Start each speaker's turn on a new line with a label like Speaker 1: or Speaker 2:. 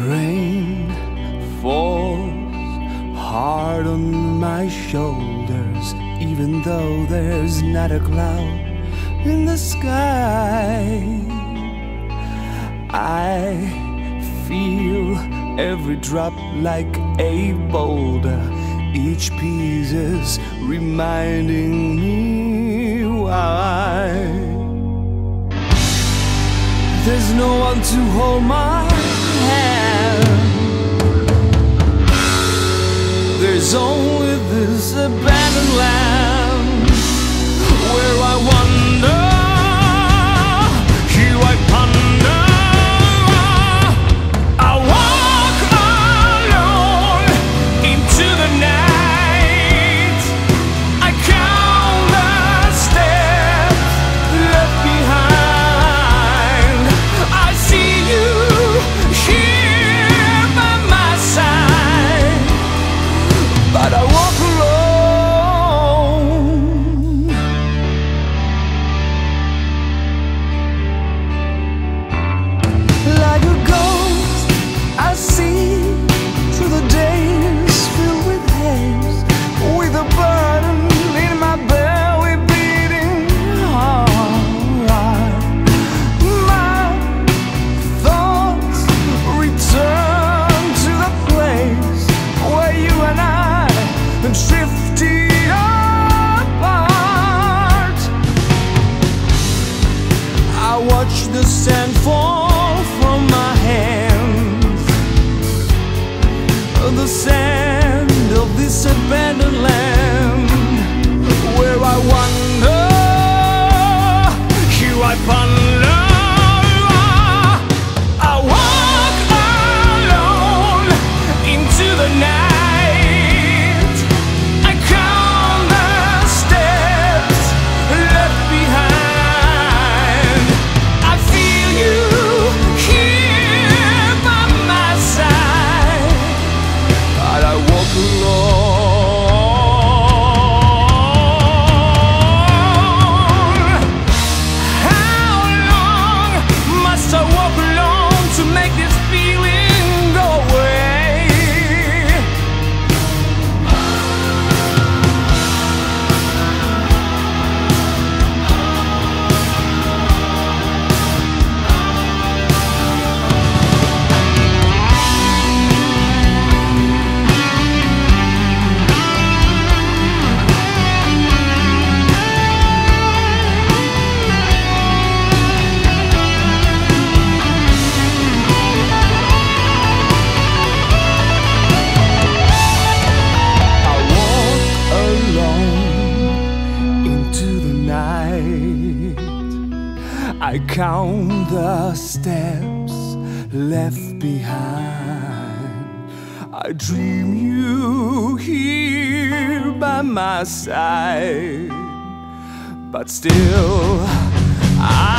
Speaker 1: Rain falls hard on my shoulders, even though there's not a cloud in the sky. I feel every drop like a boulder. Each piece is reminding me why. There's no one to hold my hand. There's only this abandoned land where I wonder, here I ponder. I walk alone into the night. I count the steps left behind. I see you here by my side, but I walk alone. Like a ghost I see through the days filled with haze, with a burden in my belly beating hard. My thoughts return to the place where you and I drifted apart. I watch the sand fall from my hands, the sand of this abandoned land where I wander, here I ponder. I walk alone into the night. I count the steps left behind. I feel you here by my side, but I walk alone. How long must I walk alone to make this feeling go away? I walk alone into the night. I count the steps left behind. I dream you here by my side, but still I